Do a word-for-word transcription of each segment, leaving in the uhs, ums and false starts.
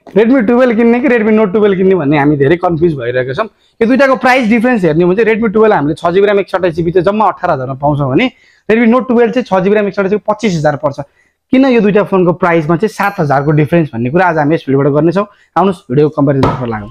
Redmi twelve किन्ने कि Redmi Note twelve किन्ने भन्ने हामी धेरै कन्फ्युज भइरहेका छौं। यो दुईटाको प्राइस डिफरेन्स हेर्ने हो भने चाहिँ Redmi twelve हामीले छ जिबी RAM एक सौ अठहत्तर जिबी चाहिँ जम्मा अठार हजार मा पाउँछौं भने Redmi Note twelve चाहिँ छ जिबी RAM एक सौ अठहत्तर जिबी पच्चीस हजार पर्छ। किन यो दुईटा फोनको प्राइसमा चाहिँ सात हजार को डिफरेन्स भन्ने कुरा आज हामी यस भिडियोबाट गर्ने छौं। आउनुस् भिडियो कम्प्यारिजन गर्न लागौं।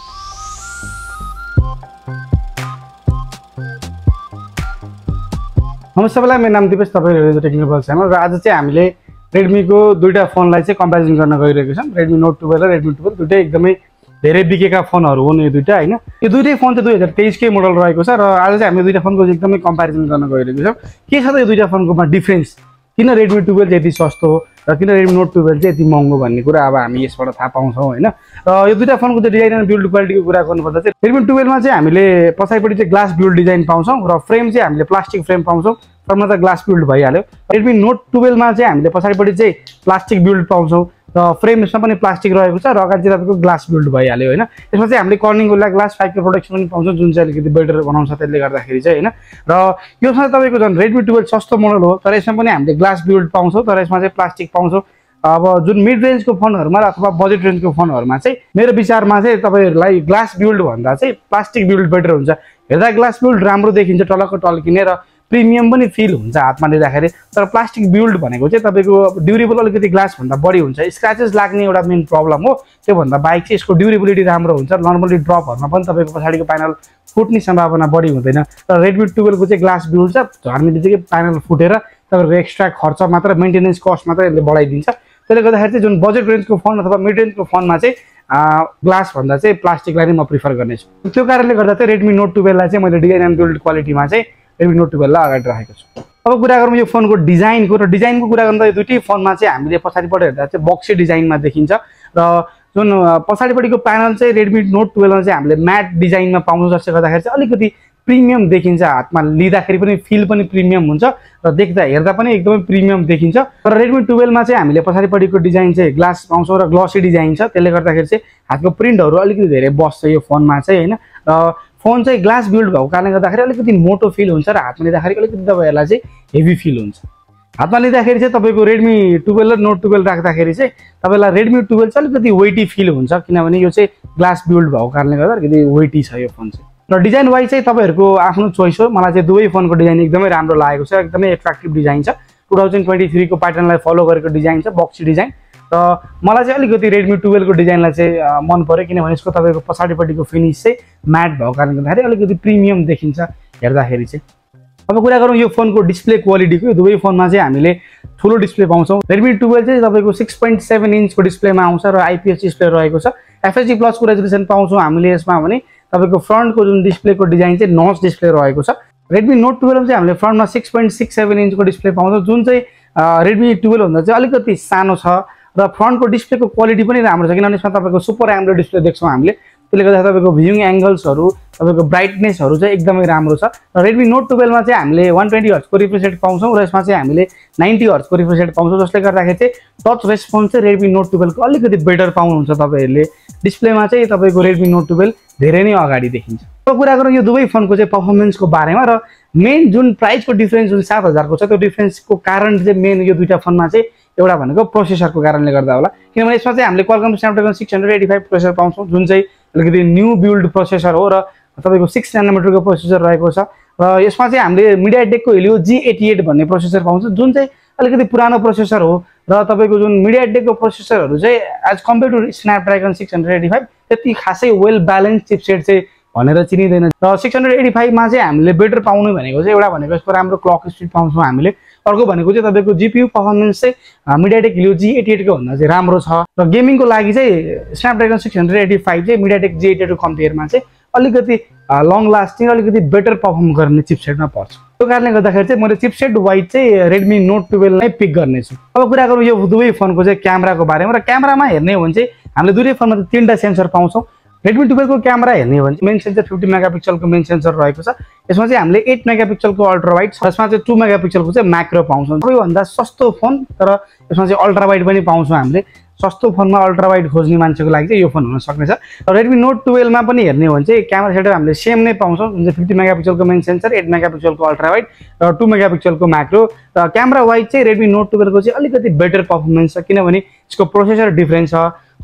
नमस्ते सबैलाई, मेरो नाम दिपेश, तपाईहरु हेर्दै टेक्निकल च्यानल। र आज चाहिँ हामीले Redmi को दुईटा फोनलाई चाहिँ कम्प्यारिजन गर्न गइरहेको छौं। Redmi Note twelve र Redmi twelve दुईटै एकदमै धेरै बिकेका फोनहरु हुन् यो दुईटा, हैन। यो दुईटै फोन चाहिँ दुई हजार तेइस कै मोडल रहेको छ र आज चाहिँ हामी दुईटा फोनको एकदमै कम्प्यारिजन गर्न गइरहेको छौं। के छ त यो दुईटा फोनकोमा डिफरेन्स? किन Redmi twelve यति सस्तो हो र किन Redmi Note twelve चाहिँ यति महँगो भन्ने कुरा अब हामी यसबाट थाहा पाउँछौं, हैन। र यो दुईटा फोनको चाहिँ डिजाइन र बिल्ड क्वालिटीको कुरा गर्नुपर्दा चाहिँ Redmi twelve मा चाहिँ हामीले पछाडिपटि चाहिँ ग्लास बिल्ड डिजाइन पाउँछौं र फ्रेम चाहिँ हामीले प्लास्टिक फ्रेम पाउँछौं। फ्रममा त ग्लास बिल्ड भइहाल्यो। Redmi Note twelve मा चाहिँ हामीले पछाडिपटि चाहिँ प्लास्टिक बिल्ड पाउँछौं र फ्रेममा पनि प्लास्टिक रहेको छ र अगाडि चाहिँ तपाईको ग्लास बिल्ड भइहाल्यो, हैन। यसमा चाहिँ हामीले कर्निङको लागि ग्लास फाइभ को प्रोटेक्सन पनि पाउँछौं जुन चाहिँ अलिकति बेटर बनाउँछ त्यसले गर्दाखेरि चाहिँ, हैन। र यो चाहिँ तपाईको जन Redmi twelve सस्तो मोडल हो तर यसमा पनि हामीले ग्लास बिल्ड पाउँछौं तर यसमा चाहिँ प्लास्टिक पाउँछौं। अब जुन मिड रेन्जको फोनहरुमा अथवा बजेट रेन्जको फोनहरुमा चाहिँ मेरो विचारमा चाहिँ तपाईहरुलाई ग्लास बिल्ड भन्दा चाहिँ प्लास्टिक बिल्ड बेटर हुन्छ। हेर्दा ग्लास बिल्ड राम्रो देखिन्छ, टलक्क टल्किने र प्रिमियम पनि फिल हुन्छ हातमा लिँदाखेरि। तर प्लास्टिक बिल्ड भनेको चाहिँ तपाईको ड्युरेबल अलिकति ग्लास भन्दा बढी हुन्छ। स्क्रैचेस लाग्ने एउटा मेन प्रब्लम हो। त्यो भन्दा बाइक चाहिँ यसको ड्युरेबिलिटी राम्रो हुन्छ। नर्मली ड्रपहरुमा पनि तपाईको पछाडीको प्यानल फुट्ने सम्भावना बढी हुँदैन। र Redmi twelve को चाहिँ ग्लास बिल्ड छ, झर्ने बित्तिकै प्यानल फुटेर तपाईको एक्स्ट्रा खर्च मात्र, मेन्टेनेन्स कस्ट मात्र यसले बढाइदिन्छ। त्यसले गर्दाखेरि चाहिँ जुन बजेट रेन्जको फोन अथवा मिड रेन्जको फोनमा चाहिँ ग्लास भन्दा चाहिँ प्लास्टिकलाई नै म प्रिफर गर्नेछु। त्यो कारणले गर्दा चाहिँ Redmi Note twelve लाई चाहिँ मैले डिजाइन एन्ड बिल्ड क्वालिटीमा चाहिँ Redmi Note twelve लाई अगाडि राखेको छु। अब कुरा गरौँ यो फोनको डिजाइनको र डिजाइनको कुरा गर्दा यो दुईटै फोनमा चाहिँ हामीले पछाडिपटि हेर्दा चाहिँ बक्सी डिजाइनमा देखिन्छ र जुन पछाडिपटिको प्यानल चाहिँ Redmi Note twelve मा चाहिँ हामीले म्याट डिजाइनमा पाउँछौं जसले गर्दाखेरि चाहिँ अलिकति प्रिमियम देखिन्छ। हातमा लिँदाखेरि पनि फिल पनि प्रिमियम हुन्छ र देख्दा हेर्दा पनि एकदमै प्रिमियम देखिन्छ। तर Redmi twelve मा चाहिँ हामीले पछाडिपटिको डिजाइन चाहिँ ग्लास पाउँछौं र ग्लसी डिजाइन छ। त्यसले गर्दाखेरि चाहिँ हातको प्रिन्टहरु अलिकति धेरै बस्छ यो फोनमा चाहिँ, हैन। र फोन चाहिँ ग्लास बिल्ड भएको कारणले गर्दाखेरि अलिकति मोटो फिल हुन्छ र हातमा लिँदाखेरि अलिकति तपाईहरुलाई चाहिँ हेभी फिल हुन्छ। हातमा लिँदाखेरि चाहिँ तपाईको Redmi twelve र Note twelve राख्दाखेरि चाहिँ तपाईलाई Redmi twelve चाहिँ अलिकति वेटी फिल हुन्छ किनभने यो चाहिँ ग्लास बिल्ड भएको कारणले गर्दा अलिकति वेटी छ यो फोन चाहिँ। र डिजाइन वाइज चाहिँ तपाईहरुको आफ्नो चोइस हो। मलाई चाहिँ दुवै फोनको डिजाइन एकदमै राम्रो लागेको छ, एकदमै एट्र्याक्टिभ डिजाइन छ। two thousand twenty-three को प्याटर्नलाई फलो गरेको डिजाइन छ, बक्सी डिजाइन। र मलाई चाहिँ अलिकति Redmi twelve को डिजाइनलाई चाहिँ मन पर्यो किनभने यसको तपाईको पछाडिपटिको फिनिश चाहिँ म्याट भएको कारणले गर्दाखेरि अलिकति प्रिमियम देखिन्छ हेर्दाखेरि चाहिँ। अब कुरा गरौँ यो फोनको डिस्प्ले क्वालिटीको। यो दुवै फोनमा चाहिँ हामीले ठुलो डिस्प्ले पाउँछौं। Redmi twelve चाहिँ तपाईको six point seven इन्चको डिस्प्लेमा आउँछ र आइपीएस डिस्प्ले रहेको छ। एफएचडी प्लस को रेजोल्युसन पाउँछौं हामीले यसमा भने तपाईको फ्रन्टको जुन डिस्प्लेको डिजाइन चाहिँ नच डिस्प्ले रहेको छ। Redmi Note twelve चाहिँ हामीले फ्रन्टमा six point six seven इन्चको डिस्प्ले पाउँछौं जुन चाहिँ Redmi twelve भन्दा चाहिँ अलिकति सानो छ र फ्रन्टको डिस्प्लेको क्वालिटी पनि राम्रो छ किनभने यसमा तपाईको सुपर एमोलेड डिस्प्ले देख्छौं हामीले। त्यसले गर्दा तपाईको भ्युइङ एंगल्सहरु, तपाईको ब्राइटनेसहरु चाहिँ एकदमै राम्रो छ। र Redmi Note twelve मा चाहिँ हामीले one twenty हर्ट्ज को रिफ्रेश रेट पाउँछौं र यसमा चाहिँ हामीले ninety हर्ट्ज को रिफ्रेश रेट पाउँछौं जसले गर्दाखेरि चाहिँ टच रेस्पोन्स चाहिँ Redmi Note twelve को अलिकति बेटर पाउनुहुन्छ तपाईहरुले। डिस्प्लेमा चाहिँ तपाईको Redmi Note twelve धेरै नै अगाडि देखिन्छ। अब कुरा गरौँ यो दुवै फोनको चाहिँ परफर्मेन्सको बारेमा र मेन जुन प्राइसको डिफरेन्स जुन सात हजार को छ त्यो डिफरेन्सको कारण चाहिँ मेन यो दुईटा फोनमा चाहिँ एउटा भनेको प्रोसेसरको कारणले गर्दा होला। किनभने यसमा चाहिँ हामीले Qualcomm Snapdragon six eighty-five processor पाउँछौं जुन चाहिँ अलिकति न्यू बिल्ड प्रोसेसर हो र तपाईको six नैनोमिटर को प्रोसेसर रहेको छ। र यसमा चाहिँ हामीले MediaTek को Helio G eighty-eight भन्ने प्रोसेसर पाउँछौं जुन चाहिँ अलिकति पुरानो प्रोसेसर हो र तपाईको जुन MediaTek को प्रोसेसरहरु चाहिँ as compare to Snapdragon six eighty-five त्यति खासै वेल ब्यालेन्स चिपसेट चाहिँ भनेर चिनिदैन। र six eighty-five मा चाहिँ हामीले बेटर पाउने भनेको चाहिँ एउटा भनेको यसको राम्रो क्लक स्पिड पाउँछौं हामीले। अर्को भनेको चाहिँ तपाईको जीपीयू परफर्मेन्स चाहिँ MediaTek Helio G eighty-eight को भन्दा चाहिँ राम्रो छ र गेमिङको लागि चाहिँ Snapdragon six eighty-five चाहिँ MediaTek G eighty-eight को कम्पेयरमा चाहिँ अलिकति लङ लास्टिङ अलिकति बेटर परफर्म गर्ने चिपसेटमा पर्छ। त्यो कारणले गर्दाखेरि चाहिँ मैले चिपसेट वाइज चाहिँ Redmi Note twelve नै पिक गर्ने छु। अब कुरा गरौँ यो दुवै फोनको चाहिँ क्यामेराको बारेमा र क्यामेरामा हेर्ने हो भने चाहिँ हामीले दुवै फोनमा चाहिँ तीनटा सेन्सर पाउँछौं। Redmi twelve को क्यामेरा हेर्ने हो भने मेन सेन्सर fifty मेगापिक्सल को मेन सेन्सर रहेको छ। यसमा चाहिँ हामीले eight मेगापिक्सल को अल्ट्रा वाइड, यसमा चाहिँ two मेगापिक्सल को चाहिँ म्याक्रो पाउँछौं। सबैभन्दा सस्तो फोन तर यसमा चाहिँ अल्ट्रा वाइड पनि पाउँछौं हामीले। सस्तो फोनमा अल्ट्रा वाइड खोज्ने मान्छेको लागि चाहिँ यो फोन हुन सक्नेछ। र Redmi Note twelve मा पनि हेर्ने हो भने चाहिँ क्यामेरा सेटअप हामीले सेम नै पाउँछौं जुन चाहिँ fifty मेगापिक्सल को मेन सेन्सर, eight मेगापिक्सल को अल्ट्रा वाइड र two मेगापिक्सल को म्याक्रो। र क्यामेरा वाइज चाहिँ Redmi Note twelve को चाहिँ अलिकति बेटर परफर्मेन्स छ किनभने यसको प्रोसेसर डिफरेन्ट छ,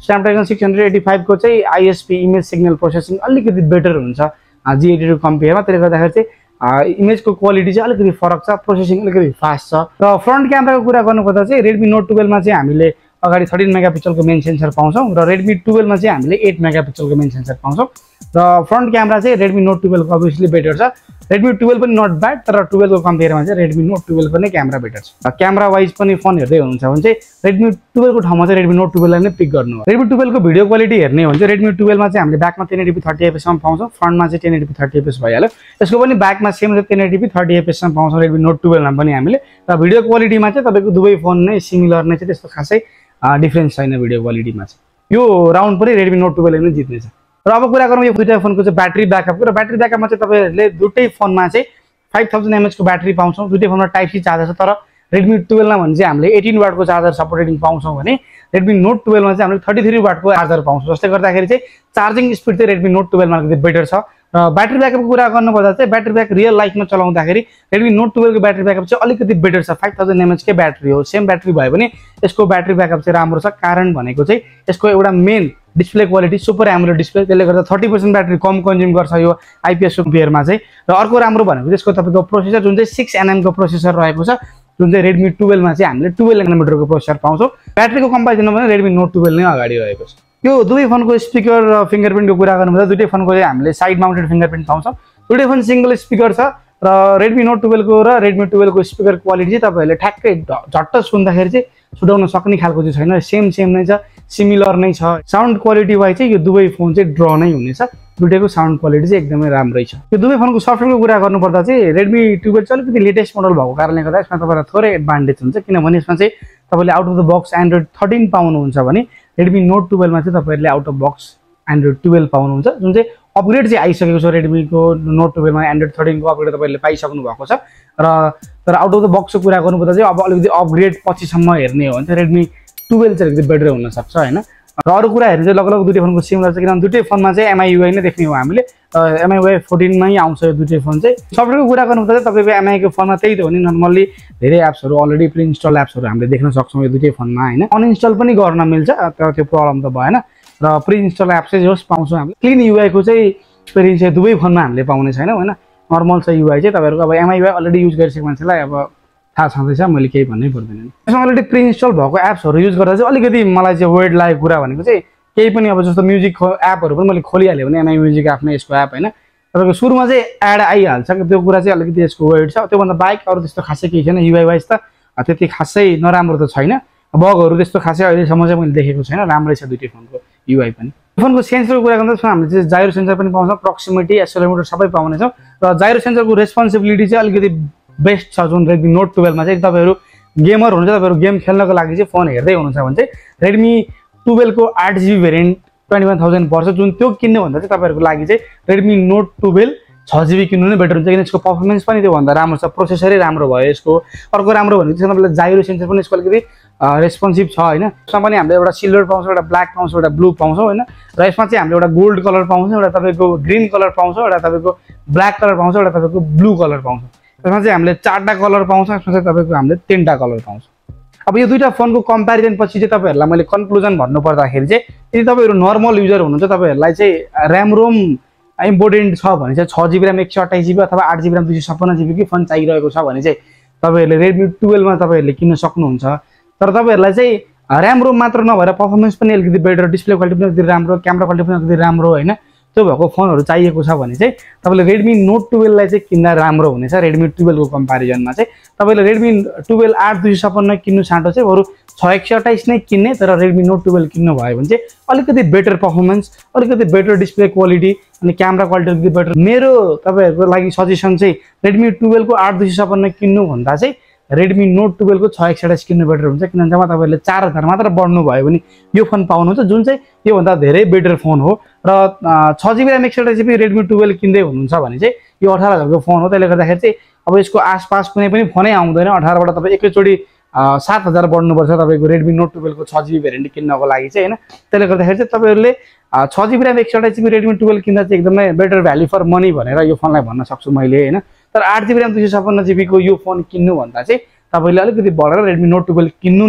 स्न्यापड्रागन सिक्स एटी फाइभ को चाहिँ आईएसपी इमेज सिग्नल प्रोसेसिङ अलिकति बेटर हुन्छ जी एटी टू कम्पेयरमा। त्यसले गर्दाखेरि चाहिँ इमेजको क्वालिटी चाहिँ अलिकति फरक छ, प्रोसेसिङ अलिकति फास्ट छ। र फ्रन्ट क्यामेराको कुरा गर्नुपर्दा चाहिँ रेडमी नोट टुवेल्भमा चाहिँ हामीले अगाडि थर्टिन मेगापिक्सलको मेन सेन्सर पाउँछौँ र रेडमी टुवेल्भमा चाहिँ हामीले एट मेगापिक्सलको मेन सेन्सर पाउँछौँ। र फ्रन्ट क्यामेरा चाहिँ रेडमी नोट टुवेल्भको अभियसली बेटर छ। रेडमी टुवेल्भ पनि नट ब्याड, तर टुवेल्भको कम्पेयरमा चाहिँ रेडमी नोट टुवेल्भ नै क्यामेरा बेटर छ। क्यामेरा वाइज पनि फोन हेर्दै हुनुहुन्छ भने चाहिँ रेडमी टुवेल्भको ठाउँमा चाहिँ रेडमी नोट टुवेल्भलाई नै पिक गर्नु हो। रेडमी टुवेल्भको भिडियो क्वालिटी हेर्ने हो भने चाहिँ रेडमी टुवेल्भमा चाहिँ हामीले ब्याकमा टेन एटीपी थर्टी एफएससम्म पाउँछौँ, फ्रन्टमा चाहिँ टेन एटीपी थर्टी एफएस भइहाल्यो। यसको पनि ब्याकमा सेम टेन एटीपी थर्टी एफएससम्म पाउँछौँ रेडमी नोट टुवेल्भमा पनि हामीले। र भिडियो क्वालिटीमा चाहिँ तपाईँको दुवै फोन नै सिमिलर नै छ, त्यस्तो खासै डिफ्रेन्स छैन भिडियो क्वालिटीमा चाहिँ। यो राउन्ड पनि रेडमी नोट टुवेल्भ नै जित्नेछ। र अब कुरा गरौँ यो दुईटा फोनको चाहिँ ब्याट्री ब्याकअपको। र ब्याट्री ब्याकअपमा चाहिँ तपाईँहरूले दुवै फोनमा चाहिँ फाइभ थाउजन्ड एमएचको ब्याट्री पाउँछौँ, दुईटै फोनमा टाइप सी चार्जर छ। तर रेडमी टुवेल्भमा भने चाहिँ हामीले एटिन वाटको चार्जर सपोर्टिङ पाउँछौँ भने रेडमी नोट टुवेल्भमा चाहिँ हामीले थर्टी थ्री वाटको चार्जर पाउँछौँ, जसले गर्दाखेरि चाहिँ चार्जिङ स्पिड चाहिँ रेडमी नोट टुवेल्भमा अलिकति बेटर छ। र ब्याट्री ब्याकअपको कुरा गर्नुपर्दा चाहिँ ब्याट्री ब्याक रियल लाइफमा चलाउँदाखेरि रेडमी नोट टुवेल्भको ब्याट्री ब्याकअप चाहिँ अलिकति बेटर छ। फाइभ थाउजन्ड एमएचकै ब्याट्री हो, सेम ब्याट्री भए पनि यसको ब्याट्री ब्याकअप चाहिँ राम्रो छ। कारण भनेको चाहिँ यसको एउटा main display quality super AMOLED display, त्यसले गर्दा थर्टी पर्सेन्ट ब्याट्री कम कन्ज्युम गर्छ यो आइपिएसको पेयरमा चाहिँ। र अर्को राम्रो भनेको चाहिँ यसको तपाईँको प्रोसेसर जुन चाहिँ सिक्स एनएमको प्रोसेसर रहेको छ, जुन चाहिँ रेडमी टुवेल्भमा चाहिँ हामीले टुवेल्भ एनोमिटरको प्रोसेसर पाउँछौँ। ब्याट्रीको कम्पेरिजनमा पनि रेडमी नोट टुवेल्भ नै अगाडि रहेको छ। यो दुवै फोनको स्पिकर र फिङ्गरप्रिन्टको कुरा गर्नुपर्दा दुईटै फोनको चाहिँ हामीले साइड माउन्टेड फिङ्गरप्रिन्ट पाउँछौँ। दुईटै फोन सिङ्गल स्पिकर छ र रेडमी नोट टुवेल्भको र रेडमी टुवेल्भको स्पिकर क्वालिटी चाहिँ तपाईँहरूले ठ्याक्कै झट्ट सुन्दाखेरि चाहिँ छुटाउन सक्ने खालको चाहिँ छैन, सेम सेम नै छ, सिमिलर नै छ। साउन्ड क्वालिटी वाइज चाहिँ यो दुवै फोन चाहिँ ड्र नै हुनेछ, दुईटैको साउन्ड क्वालिटी चाहिँ एकदमै राम्रै छ। यो दुवै फोनको सफ्टवेयरको कुरा गर्नुपर्दा चाहिँ रेडमी टुवेल्भ चाहिँ अलिकति लेटेस्ट मोडल भएको कारणले गर्दा यसमा तपाईँलाई थोरै एडभान्टेज हुन्छ, किनभने यसमा चाहिँ तपाईँले out of the box Android thirteen पाउनुहुन्छ भने रेडमी नोट टुवेल्भमा चाहिँ तपाईँहरूले out of box Android twelve पाउनुहुन्छ, जुन चाहिँ अपग्रेड चाहिँ आइसकेको छ। रेडमीको नोट टुवेल्भमा एन्ड्रोइड थर्टिनको अपग्रेड तपाईँहरूले पाइसक्नु भएको छ। र तर आउट अफ द बक्सको कुरा गर्नुपर्दा चाहिँ अब अलिकति अपग्रेड पछिसम्म हेर्ने हो भने चाहिँ रेडमी टुवेल्भ चाहिँ अलिकति बेटर हुनसक्छ होइन। र अरू कुरा हेर्ने चाहिँ लगभग दुईटै फोनको सिमिलर छ, किनभने दुईटै फोनमा चाहिँ एमआईयुआई नै देख्ने हो हामीले। एमआईयुआई फोर्टिनमै आउँछ यो दुईटै फोन चाहिँ। सफ्टवेयरको कुरा गर्नुपर्दा चाहिँ तपाईँको एमआईको फोनमा त्यही त हो नि, नर्मल्ली धेरै एप्सहरू अलरेडी प्रि इन्स्टल एप्सहरू हामीले देख्न सक्छौँ यो दुईटै फोनमा होइन। अनइन्स्टल पनि गर्न मिल्छ, तर त्यो प्रब्लम त भएन। र प्रि इन्स्टल एप चाहिँ जस पाउँछौँ हामीले। क्लिन युआईको चाहिँ एक्सपिरियन्स चाहिँ दुवै फोनमा हामीले पाउने छैनौँ होइन। नर्मल छ युआई चाहिँ तपाईँहरूको। अब एमआईयुआई अलरेडी युज गरिसकेको मान्छेलाई अब थाहा छँदैछ, मैले केही भन्नै पर्दैन। यसमा अलरेडी प्रि इन्स्टल भएको एप्सहरू युज गर्दा चाहिँ अलिकति मलाई चाहिँ वेड लागेको कुरा भनेको चाहिँ केही पनि अब जस्तो म्युजिक एपहरू पनि मैले खोलिहालेँ भने एमआई म्युजिक आफ्नै यसको एप होइन, तपाईँको सुरुमा चाहिँ एड आइहाल्छ, त्यो कुरा चाहिँ अलिकति यसको वेड छ। त्योभन्दा बाहेक अरू त्यस्तो खासै केही छैन। युआई वाइज त त्यति खासै नराम्रो त छैन, बगहरू त्यस्तो खासै अहिलेसम्म चाहिँ मैले देखेको छैन, राम्रै छ दुईटै फोनको युआई पनि। फोनको सेन्सरको कुरा गर्दा हामीले चाहिँ जाइरो सेन्सर पनि पाउँछौँ, प्रक्सिमिटी एक्सेलेरोमिटर सबै पाउनेछौँ। र जाइरो सेन्सरको रेस्पोन्सिबिलिटी चाहिँ अलिकति बेस्ट छ जुन रेडमी नोट टुवेल्भमा चाहिँ। तपाईँहरू गेमर हुनुहुन्छ, तपाईँहरू गेम खेल्नको लागि चाहिँ फोन हेर्दै हुनुहुन्छ भने चाहिँ रेडमी टुवेल्भको आठ GB variant twenty one thousand पर्छ, जुन त्यो किन्नु भन्दा चाहिँ तपाईँहरूको लागि चाहिँ रेडमी नोट टुवेल्भ छ जिबी किन्नु नै बेटर हुन्छ, किन यसको पर्फर्मेन्स पनि त्योभन्दा राम्रो छ, प्रोसेसरै राम्रो भयो यसको। अर्को राम्रो भनेको चाहिँ तपाईँलाई जाइरो सेन्सर पनि यसको अलिकति रेस्पोन्सिभ छ होइन। यसमा पनि हामीले एउटा सिल्भर पाउँछौँ, एउटा ब्ल्याक पाउँछौँ, एउटा ब्लू पाउँछौँ होइन। र यसमा चाहिँ हामीले एउटा गोल्ड कलर पाउँछौँ, एउटा तपाईँको ग्रिन कलर पाउँछौँ, एउटा तपाईँको ब्ल्याक कलर पाउँछौँ, एउटा तपाईँको ब्लू कलर पाउँछौँ। यसमा चाहिँ हामीले चारवटा कलर पाउँछौँ, यसमा चाहिँ तपाईँको हामीले तिनवटा कलर पाउँछौँ। अब यो दुईटा फोनको कम्पेरिजन पछि चाहिँ तपाईँहरूलाई मैले कन्क्लुजन भन्नु पर्दाखेरि चाहिँ यदि तपाईँहरू नर्मल युजर हुनुहुन्छ, तपाईँहरूलाई चाहिँ ऱ्याम रोम इम्पोर्टेन्ट छ भने चाहिँ छ जिबी ऱ्याम एक सय अट्ठाइस जिबी अथवा आठ जिबी ऱ्याम दुई सय छप्पन्न जिबीकै फोन चाहिरहेको छ भने चाहिँ तपाईँहरूले रेडमी टुवेल्भमा तपाईँहरूले किन्न सक्नुहुन्छ। तर तपाईँहरूलाई चाहिँ ऱ्याम रोम मात्र नभएर पर्फर्मेन्स पनि अलिकति बेटर, डिस्प्ले क्वालिटी पनि अलिकति राम्रो, क्यामेरा क्वालिटी पनि अलिकति राम्रो होइन, त्यो भएको फोनहरू चाहिएको छ भने चाहिँ तपाईँले रेडमी नोट टुवेल्भलाई चाहिँ किन्दा राम्रो हुनेछ। रेडमी टुवेल्भको कम्पेरिजनमा चाहिँ तपाईँले रेडमी टुवेल्भ आठ दुई सय छप्पन्न किन्नु छाँटो चाहिँ बरु छ एक सय अट्ठाइस नै किन्ने, तर रेडमी नोट टुवेल्भ किन्नु भयो भने चाहिँ अलिकति बेटर पर्फर्मेन्स, अलिकति बेटर डिस्प्ले क्वालिटी अनि क्यामेरा क्वालिटी अलिकति बेटर। मेरो तपाईँहरूको लागि सजेसन चाहिँ रेडमी टुवेल्भको आठ दुई सय छप्पन्न किन्नु भन्दा चाहिँ रेडमी नोट टुवेल्भको छ एक सय अट्ठाइस किन्नु बेटर हुन्छ, किनभने जब तपाईँहरूले चार हजार मात्र बढ्नु भयो भने यो फोन पाउनुहुन्छ, जुन चाहिँ योभन्दा धेरै बेटर फोन हो। र छ जिबी ऱ्याम एक सय अट्ठाइस जिबी रेडमी टुवेल्भ किन्दै हुनुहुन्छ भने चाहिँ यो अठार हजारको फोन हो। त्यसले गर्दाखेरि चाहिँ अब यसको आसपास कुनै पनि फोनै आउँदैन। अठारबाट तपाईँ एकैचोटि सात हजार बढ्नुपर्छ तपाईँको रेडमी नोट टुवेल्भको छ जिबी भेरिएन्ट किन्नको लागि चाहिँ होइन। त्यसले गर्दाखेरि चाहिँ तपाईँहरूले छ जिबी ऱ्याम एक सय अट्ठाइस जिबी रेडमी टुवेल्भ किन्दा चाहिँ एकदमै बेटर भ्याल्यु फर मनी भनेर यो फोनलाई भन्न सक्छु मैले होइन। तर आठ जिबी ऱ्याम दुई सय छप्पन्न जिबीको यो फोन किन्नु भन्दा चाहिँ तपाईँले अलिकति बढेर रेडमी नोट टुवेल्भ किन्नु नै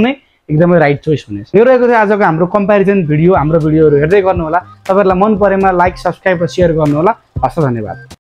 एकदमै राइट चोइस हुनेछ। यो रहेको थियो आजको हाम्रो कम्पेरिजन भिडियो। हाम्रो भिडियोहरू हेर्दै गर्नु होला। तपाईहरुलाई मन परेमा लाइक, सब्स्क्राइब र शेयर गर्नु होला। हस्, धन्यवाद।